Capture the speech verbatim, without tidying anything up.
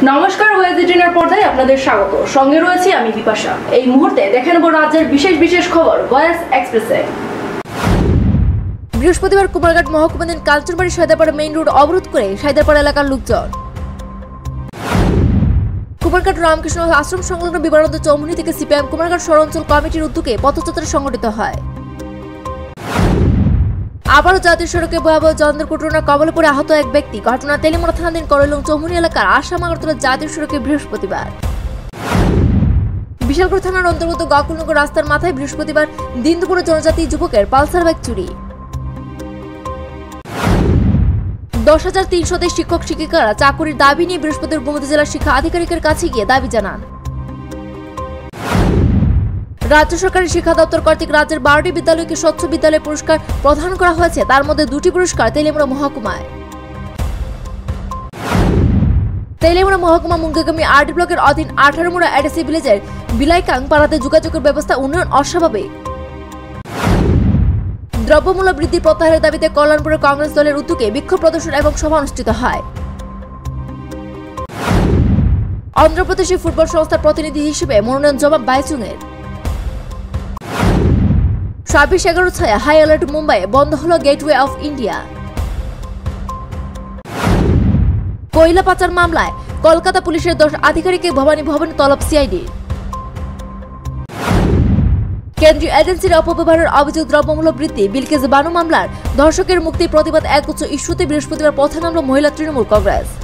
নমস্কার, ওয়েজ এইটিনের পর্দায় আপনাদের স্বাগত। সঙ্গে রয়েছে আমি বিপাশা। এই মুহূর্তে দেখে নেব রাজ্যের বিশেষ বিশেষ খবর ভয়েস এক্সপ্রেসে। বৃহস্পতিবার কুমারঘাট মহকুমাধীন কাঞ্চনবাড়ি সায়দাপাড়া মেইন রোড অবরোধ করে সায়দাপাড়া এলাকার লোকজন। কুমারঘাট রামকৃষ্ণ আশ্রম সংলগ্ন বিমানবন্দর চৌমুহনী থেকে সিপিএম কুমারঘাট শহরাঞ্চল কমিটির উদ্যোগে পথযাত্রা সংগঠিত হয়। আবারও জাতীয় সড়কে ভয়াবহ যন্ত্র দুর্ঘটনার কবলে পড়ে আহত এক ব্যক্তি। ঘটনা তেলিমোড়া থানাধীন করইলং চৌমুহনী এলাকার আসাম আগরতলা জাতীয় সড়কে বৃহস্পতিবার। বিশালগড় থানার অন্তর্গত গকুলনগর রাস্তার মাথায় বৃহস্পতিবার দিন দুপুরে জনজাতি যুবকের পালসার বাইক চুরি। দশ হাজার তিনশোতে শিক্ষক শিক্ষিকারা চাকুরির দাবি নিয়ে বৃহস্পতিবার গোমতী জেলার শিক্ষা আধিকারিকের কাছে গিয়ে দাবি জানান। রাজ্য সরকারের শিক্ষা দপ্তর কর্তৃক রাজ্যের বারোটি বিদ্যালয়কে স্বচ্ছ বিদ্যালয় পুরস্কার প্রদান করা হয়েছে, তার মধ্যে দুটি পুরস্কার তেলিমোড়া মহকুমায়। তেলিমোড়া মহকুমা মুঙ্গিগামী আরডি ব্লকের অধীন আঠারো মোড়া এডিসি ভিলেজের বিলাইকাং পাড়াতে যোগাযোগের ব্যবস্থা উন্নয়ন অস্বাভাবিক। দ্রব্যমূল্য বৃদ্ধি প্রত্যাহারের দাবিতে কল্যাণপুরের কংগ্রেস দলের উদ্যোগে বিক্ষোভ প্রদর্শন এবং সভা অনুষ্ঠিত হয়। অন্ধ্রপ্রদেশের ফুটবল সংস্থার প্রতিনিধি হিসেবে মনোনয়ন জমা বাইচুংয়ের। ছাব্বিশ এগারো ছায়া হাই অ্যালার্ট মুম্বাইয়ে বন্ধ হল গেটওয়ে অফ ইন্ডিয়া। কয়লা পাচার মামলায় কলকাতা পুলিশের দশ আধিকারিককে ভবানী ভবনে তলব সিআইডির। কেন্দ্রীয় এজেন্সির অপব্যবহারের অভিযোগ দ্রব্যমূল্য বৃদ্ধি বিলকিস বানু মামলার ধর্ষকের মুক্তির প্রতিবাদ একগুচ্ছ ইস্যুতে বৃহস্পতিবার পথে নামল মহিলা তৃণমূল কংগ্রেস।